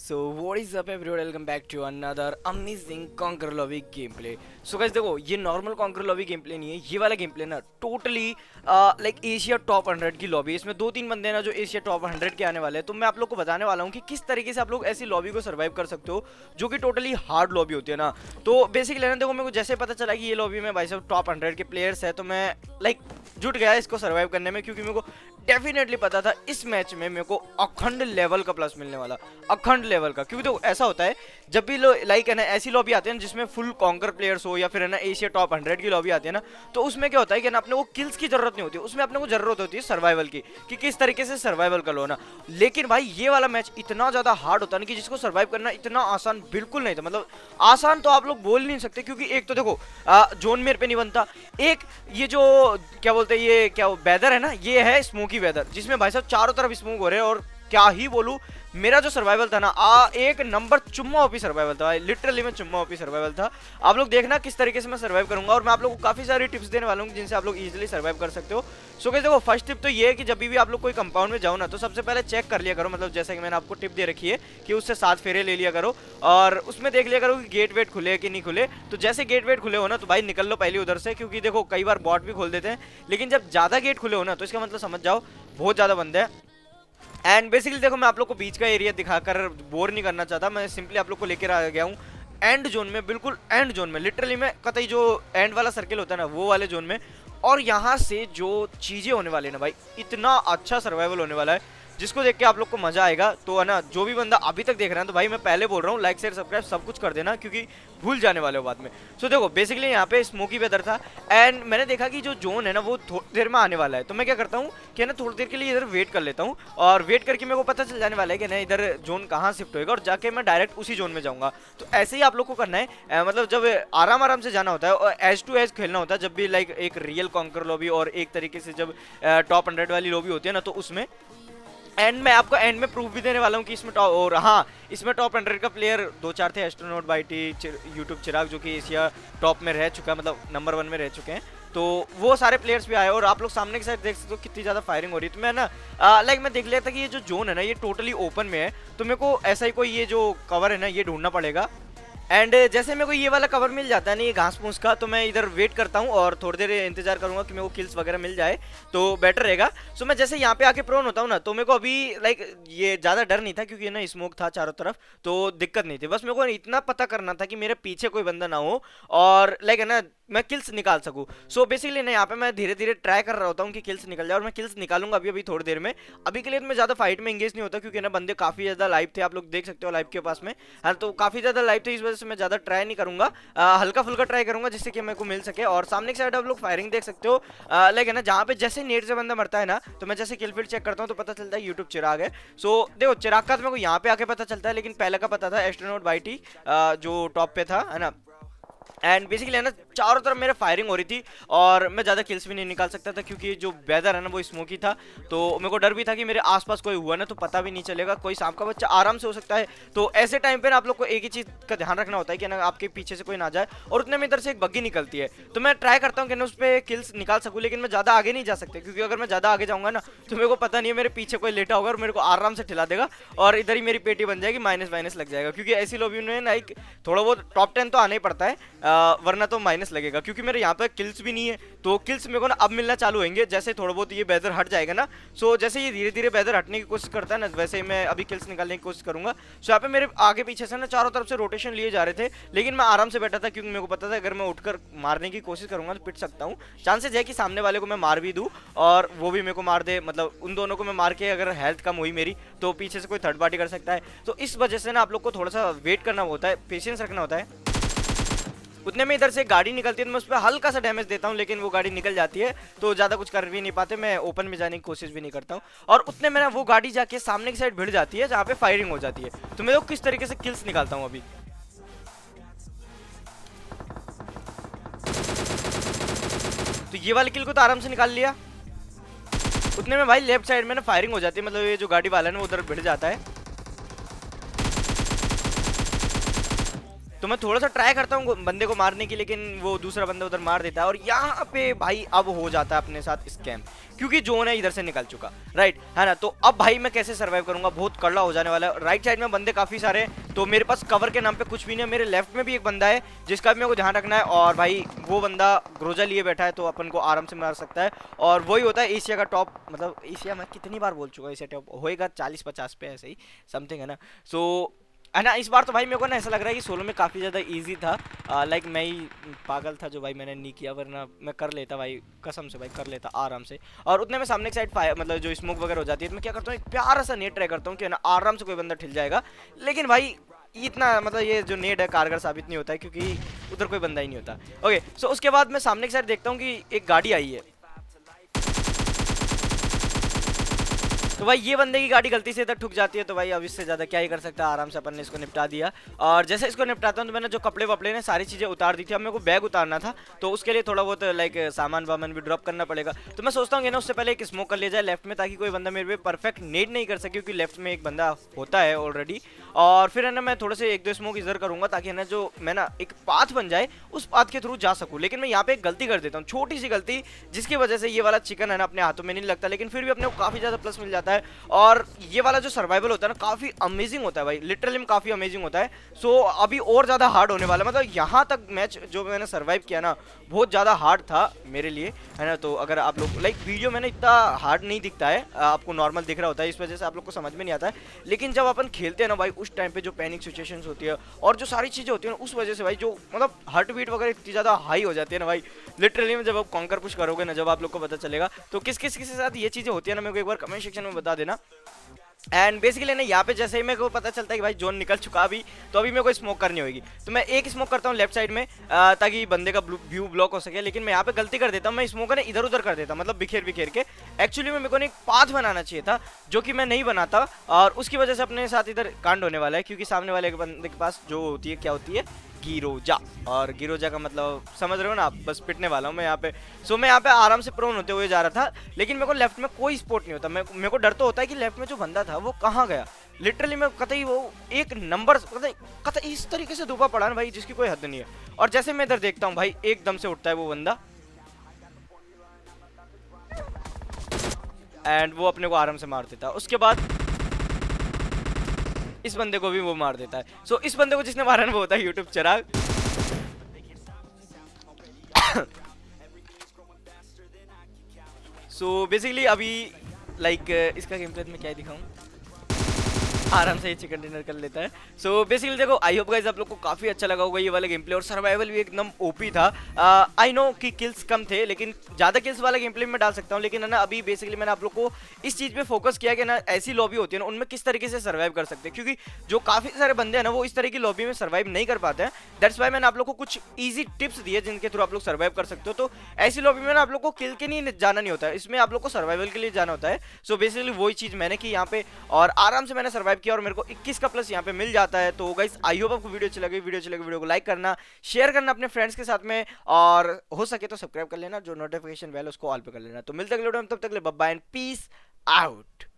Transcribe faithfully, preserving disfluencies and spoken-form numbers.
So what is up everyone, welcome back to another amazing conqueror lobby game play. So guys देखो, ये normal conqueror lobby game play नहीं है, ये वाला game play ना totally like Asia top hundred की lobby है। इसमें दो तीन बंदे ना जो एशिया टॉप हंड्रेड के आने वाले हैं, तो मैं आप लोग को बताने वाला हूँ कि किस तरीके से आप लोग ऐसी लॉबी को सर्वाइव कर सकते हो जो कि टोटली हार्ड लॉबी होती है ना। तो बेसिकली ना देखो, मेरे को जैसे पता चला कि ये लॉबी में भाई साहब टॉप हंड्रेड के प्लेयर्स है, तो मैं लाइक जुट गया इसको सर्वाइव करने में, क्योंकि मेरे को डेफिनेटली पता था इस मैच में मेरे को अखंड लेवल का प्लस मिलने वाला, अखंड लेवल का। क्योंकि तो ऐसा होता है जब भी लो लाइक है ना ऐसी लॉबी आती है ना जिसमें फुल कॉन्कर प्लेयर्स हो, या फिर है ना एशिया टॉप हंड्रेड की लॉबी आती है ना, तो उसमें क्या होता है कि ना अपने को किल्स की जरूरत नहीं होती, उसमें अपने को जरूरत होती है सर्वाइवल की, कि किस तरीके से सर्वाइवल कर लो ना। लेकिन भाई ये वाला मैच इतना ज्यादा हार्ड होता है ना कि जिसको सर्वाइव करना इतना आसान बिल्कुल नहीं था। मतलब आसान तो आप लोग बोल नहीं सकते, क्योंकि एक तो देखो जोन मेरे पे नहीं बनता, एक ये जो क्या बोलते हैं ये क्या वेदर है ना, ये है स्मोकी वेदर, जिसमें भाई साहब चारों तरफ स्मोक हो रहे हैं। और क्या ही बोलूं, मेरा जो सर्वाइवल था ना आ एक नंबर चुम्मा ओपी सर्वाइवल था, लिटरली में चुम्मा ओपी सर्वाइवल था। आप लोग देखना किस तरीके से मैं सर्वाइव करूंगा, और मैं आप लोगों को काफी सारी टिप्स देने वाला हूं जिनसे आप लोग इजीली सर्वाइव कर सकते हो। सो गाइस देखो, फर्स्ट टिप तो ये है कि जब भी आप लोग कोई कंपाउंड में जाओ ना, तो सबसे पहले चेक कर लिया करो, मतलब जैसे कि मैंने आपको टिप दे रखी है कि उससे सात फेरे ले लिया करो, और उसमें देख लिया करो कि गेट वेट खुले कि नहीं खुले। तो जैसे गेट वेट खुले हो ना, तो भाई निकल लो पहले उधर से, क्योंकि देखो कई बार बॉट भी खोल देते हैं, लेकिन जब ज्यादा गेट खुले हो ना, तो इसका मतलब समझ जाओ बहुत ज्यादा बंदे हैं। एंड बेसिकली देखो, मैं आप लोग को बीच का एरिया दिखाकर बोर नहीं करना चाहता, मैं सिंपली आप लोग को लेकर आ गया हूँ एंड जोन में, बिल्कुल एंड जोन में, लिटरली में कतई जो एंड वाला सर्किल होता है ना वो वाले जोन में। और यहाँ से जो चीजें होने वाली है ना भाई, इतना अच्छा सर्वाइवल होने वाला है जिसको देख के आप लोग को मजा आएगा। तो है ना, जो भी बंदा अभी तक देख रहा है, तो भाई मैं पहले बोल रहा हूँ लाइक शेयर सब्सक्राइब सब कुछ कर देना, क्योंकि भूल जाने वाले हो बाद में। सो देखो बेसिकली यहाँ पे स्मोकी वेदर था, एंड मैंने देखा कि जो जोन है ना वो थोड़ी देर में आने वाला है, तो मैं क्या करता हूँ कि ना थोड़ी देर के लिए इधर वेट कर लेता हूँ, और वेट करके मेरे को पता चल जाने वाला है कि ना इधर जोन कहाँ शिफ्ट होएगा, और जाके मैं डायरेक्ट उसी जोन में जाऊँगा। तो ऐसे ही आप लोग को करना है, आ, मतलब जब आराम आराम से जाना होता है और एज टू एज खेलना होता है, जब भी लाइक एक रियल कॉन्कर लॉबी और एक तरीके से जब टॉप हंड्रेड वाली लॉबी होती है ना, तो उसमें एंड मैं आपको एंड में प्रूफ भी देने वाला हूँ कि इसमें टॉप, और हाँ इसमें टॉप हंड्रेड का प्लेयर दो चार थे, एस्ट्रोनॉट बाईटी, यूट्यूब चिराग जो कि एशिया टॉप में रह चुका है, मतलब नंबर वन में रह चुके हैं। तो वो सारे प्लेयर्स भी आए, और आप लोग सामने की साइड देख सकते हो कितनी ज़्यादा फायरिंग हो रही है। तो मैं ना लाइक मैं देख लिया था कि ये जो जोन है ना ये टोटली ओपन में है, तो मेरे को ऐसा ही कोई ये जो कवर है ना ये ढूंढना पड़ेगा। एंड जैसे मेरे को ये वाला कवर मिल जाता है ना, ये घास फूस का, तो मैं इधर वेट करता हूँ और थोड़ी देर इंतजार करूंगा कि मेरे को किल्स वगैरह मिल जाए, तो बेटर रहेगा। सो मैं जैसे यहाँ पे आके प्रोन होता हूँ ना, तो मेरे को अभी लाइक ये ज़्यादा डर नहीं था, क्योंकि ना स्मोक था चारों तरफ, तो दिक्कत नहीं थी। बस मेरे को इतना पता करना था कि मेरे पीछे कोई बंदा ना हो, और लाइक है ना मैं किल्स निकाल सकूँ। सो बेसिकली ना यहाँ पे मैं धीरे धीरे ट्राई कर रहा होता हूँ कि किल्स निकल जाए, और मैं किल्स निकालूंगा अभी अभी थोड़ी देर में। अभी के लिए मैं ज़्यादा फाइट में इंगेज नहीं होता, क्योंकि ना बंदे काफ़ी ज़्यादा लाइव थे, आप लोग देख सकते हो लाइव के पास में, हाँ तो काफ़ी ज़्यादा लाइव थे, इस वजह से मैं ज़्यादा ट्राई नहीं करूंगा, आ, हल्का फुल्का ट्राई करूंगा जिससे कि मेरे को मिल सके। और सामने की साइड आप लोग फायरिंग देख सकते हो, लाइक है ना जहाँ पे जैसे नेट से बंदा मरता है ना, तो मैं जैसे किल फील्ड चेक करता हूँ तो पता चलता है यूट्यूब चिराग है। सो देखो चिराग का तो मेरे को यहाँ पे आके पता चलता है, लेकिन पहले का पता था एस्ट्रोनॉट बाईटी जो टॉप पे था, है ना। एंड बेसिकली है ना चारों तरफ मेरे फायरिंग हो रही थी, और मैं ज़्यादा किल्स भी नहीं निकाल सकता था, क्योंकि जो वेदर है ना वो स्मोकी था। तो मेरे को डर भी था कि मेरे आसपास कोई हुआ ना तो पता भी नहीं चलेगा, कोई सांप का बच्चा आराम से हो सकता है। तो ऐसे टाइम पे ना आप लोग को एक ही चीज़ का ध्यान रखना होता है कि ना आपके पीछे से कोई ना जाए, और उतने में इधर से एक बग्गी निकलती है, तो मैं ट्राई करता हूँ कि ना उस पर किल्स निकाल सकूँ, लेकिन मैं ज़्यादा आगे नहीं जा सकते, क्योंकि अगर मैं ज़्यादा आगे जाऊँगा ना तो मेरे को पता नहीं है मेरे पीछे कोई लेटा होगा और मेरे को आराम से ठिला देगा, और इधर ही मेरी पेटी बन जाएगी, माइनस माइनस लग जाएगा। क्योंकि ऐसी लॉबी में ना एक थोड़ा बहुत टॉप टेन तो आना ही पड़ता है, वरना तो माइनस लगेगा। क्योंकि मेरे यहाँ पे किल्स भी नहीं है, तो किल्स मेरे को ना अब मिलना चालू होंगे जैसे थोड़ा बहुत ये वेदर हट जाएगा ना। सो जैसे ये धीरे धीरे वेदर हटने की कोशिश करता है ना, वैसे ही मैं अभी किल्स निकालने की कोशिश करूंगा। सो यहाँ पे मेरे आगे पीछे से ना चारों तरफ से रोटेशन लिए जा रहे थे, लेकिन मैं आराम से बैठा था, क्योंकि मेरे को पता था अगर मैं उठकर मारने की कोशिश करूंगा तो पिट सकता हूँ। चांसेस है कि सामने वाले को मैं मार भी दूँ और वो भी मेरे को मार दे, मतलब उन दोनों को मैं मार के अगर हेल्थ कम हुई मेरी तो पीछे से कोई थर्ड पार्टी कर सकता है। तो इस वजह से ना आप लोग को थोड़ा सा वेट करना होता है, पेशेंस रखना होता है। उतने में इधर से गाड़ी निकलती है, तो मैं उस पर हल्का सा डैमेज देता हूँ, लेकिन वो गाड़ी निकल जाती है, तो ज़्यादा कुछ कर भी नहीं पाते, मैं ओपन में जाने की कोशिश भी नहीं करता हूँ। और उतने में ना वो गाड़ी जाके सामने की साइड भिड़ जाती है, जहाँ पे फायरिंग हो जाती है। तो मैं किस तरीके से किल्स निकालता हूँ अभी, तो ये वाली किल को तो आराम से निकाल लिया। उतने में भाई लेफ्ट साइड में ना फायरिंग हो जाती है, मतलब ये जो गाड़ी वाला है ना वो उधर भिड़ जाता है। तो मैं थोड़ा सा ट्राई करता हूँ बंदे को मारने की, लेकिन वो दूसरा बंदा उधर मार देता है, और यहाँ पे भाई अब हो जाता है अपने साथ स्कैम। क्योंकि जोन है इधर से निकल चुका, राइट है ना। तो अब भाई मैं कैसे सर्वाइव करूंगा, बहुत कड़ला हो जाने वाला है। राइट साइड में बंदे काफी सारे, तो मेरे पास कवर के नाम पे कुछ भी नहीं है। मेरे लेफ्ट में भी एक बंदा है जिसका भी मेरे को ध्यान रखना है, और भाई वो बंदा ग्रोजा लिए बैठा है, तो अपन को आराम से मार सकता है। और वही होता है एशिया का टॉप, मतलब एशिया मैं कितनी बार बोल चुका हूँ, एशिया टॉप होएगा चालीस पचास पे ऐसे ही समथिंग, है ना। सो है ना, इस बार तो भाई मेरे को ना ऐसा लग रहा है कि सोलो में काफ़ी ज़्यादा इजी था। लाइक मैं ही पागल था जो भाई मैंने नहीं किया, वरना मैं कर लेता भाई, कसम से भाई कर लेता आराम से। और उतने में सामने की साइड फायर, मतलब जो स्मोक वगैरह हो जाती है, तो मैं क्या करता हूँ, एक प्यारा सा नेट ट्राई करता हूँ कि ना आराम से कोई बंदा ठिल जाएगा। लेकिन भाई इतना मतलब ये जो नेट है कारगर साबित नहीं होता है, क्योंकि उधर कोई बंदा ही नहीं होता। ओके, सो उसके बाद मैं सामने की साइड देखता हूँ कि एक गाड़ी आई है। तो भाई ये बंदे की गाड़ी गलती से इधर ठुक जाती है, तो भाई अब इससे ज़्यादा क्या ही कर सकता है, आराम से अपन ने इसको निपटा दिया। और जैसे इसको निपटाता हूँ तो मैंने जो कपड़े वपड़े ने सारी चीज़ें उतार दी थी, अब मेरे को बैग उतारना था, तो उसके लिए थोड़ा बहुत लाइक सामान वामान भी ड्रॉप करना पड़ेगा। तो मैं सोचता हूँ कि ना उससे पहले एक स्मोक कर लिया जाए लेफ्ट में, ताकि कोई बंदा मेरे पे परफेक्ट नेट नहीं कर सके, क्योंकि लेफ्ट में एक बंदा होता है ऑलरेडी। और फिर है ना मैं थोड़े से एक दो स्मोक इधर करूँगा, ताकि है ना जो मैं ना एक पाथ बन जाए, उस पाथ के थ्रू जा सकूँ। लेकिन मैं यहाँ पे एक गलती कर देता हूँ, छोटी सी गलती, जिसकी वजह से ये वाला चिकन है ना अपने हाथों में नहीं लगता, लेकिन फिर भी अपने को काफ़ी ज़्यादा प्लस मिल जाता है। और ये वाला जो सर्वाइवल होता है ना काफ़ी अमेजिंग होता है भाई, लिटरली में काफ़ी अमेजिंग होता है। सो so, अभी और ज़्यादा हार्ड होने वाला है, मतलब यहाँ तक मैच जो मैंने सर्वाइव किया ना बहुत ज़्यादा हार्ड था मेरे लिए, है ना। तो अगर आप लोग लाइक वीडियो में ना इतना हार्ड नहीं दिखता है, आपको नॉर्मल दिख रहा होता है, इस वजह से आप लोग को समझ में नहीं आता है। लेकिन जब अपन खेलते हैं ना भाई, उस टाइम पे जो पैनिक सिचुएशंस होती है और जो सारी चीज़ें होती है ना, उस वजह से भाई जो मतलब हार्ट बीट वगैरह इतनी ज़्यादा हाई हो जाती है ना भाई, लिटरली में जब आप कॉन्कर पुश करोगे ना, जब आप लोग को पता चलेगा। तो किस किस किस के साथ ये चीज़ें होती है ना, मेरे को एक बार कमेंट सेक्शन में बता देना। एंड बेसिकली ना यहाँ पे जैसे ही मेरे को पता चलता है कि भाई जोन निकल चुका अभी, तो अभी मेरे को स्मोक करनी होगी, तो मैं एक स्मोक करता हूँ लेफ्ट साइड में, ताकि बंदे का व्यू ब्लॉक हो सके। लेकिन मैं यहाँ पे गलती कर देता हूँ, मैं स्मोक ना इधर उधर कर देता हूँ, मतलब बिखेर बिखेर के। एक्चुअली में मेरे को एक पाथ बनाना चाहिए था, जो कि मैं नहीं बनाता, और उसकी वजह से अपने साथ इधर कांड होने वाला है, क्योंकि सामने वाले के बंदे के पास जो होती है, क्या होती है, गिरोजा। और गिरोजा का मतलब समझ रहे हो ना आप, बस पिटने वाला हूँ मैं यहाँ पे। सो मैं यहाँ पे आराम से प्रोन होते हुए जा रहा था, लेकिन मेरे को लेफ्ट में कोई स्पॉट नहीं होता। मेरे को डर तो होता है कि लेफ्ट में जो बंदा था वो कहाँ गया। लिटरली मैं कतई वो एक नंबर कतई कतई इस तरीके से डूबा पड़ा ना भाई, जिसकी कोई हद नहीं है। और जैसे मैं इधर देखता हूँ भाई, एकदम से उठता है वो बंदा, एंड वो अपने को आराम से मार देता है। उसके बाद इस बंदे को भी वो मार देता है। सो so, इस बंदे को जिसने मारा ना वो होता है YouTube Chirag. So so, basically अभी लाइक like, इसका गेम प्ले में क्या दिखाऊं, आराम से ये चिकन डिनर कर लेता है। सो so, बेसिकली देखो, आई होप गाइस आप लोग को काफ़ी अच्छा लगा होगा ये वाला गेम प्ले, और सर्वाइवल भी एकदम ओपी था। आई नो कि किल्स कम थे, लेकिन ज़्यादा किल्स वाला गेम प्ले में डाल सकता हूँ। लेकिन है ना अभी बेसिकली मैंने आप लोग को इस चीज़ पे फोकस किया कि ना ऐसी लॉबी होती है ना, उनमें किस तरीके से सर्वाइव कर सकते हैं, क्योंकि जो काफ़ी सारे बंदे हैं ना वो इस तरह की लॉबी में सर्वाइव नहीं कर पाते हैं। दैट्स वाई मैंने आप लोग को कुछ ईजी टिप्स दिए जिनके थ्रू आप लोग सर्वाइव कर सकते हो। तो ऐसी लॉबी में ना आप लोग को किल के नहीं जाना नहीं होता है, इसमें आप लोग को सर्वाइवल के लिए जाना होता है। सो बेसिकली वही चीज़ मैंने की यहाँ पे, और आराम से मैंने सर्वाइव किया, और मेरे को इक्कीस का प्लस यहाँ पे मिल जाता है। तो गाइस आई होप आपको वीडियो अच्छी लगी, वीडियो अच्छी लगी वीडियो को लाइक करना, शेयर करना अपने फ्रेंड्स के साथ में, और हो सके तो सब्सक्राइब कर लेना, जो नोटिफिकेशन बेल उसको ऑल पे कर लेना। तो मिलते हैं अगले वीडियो में, तब तक ले bye bye and peace out.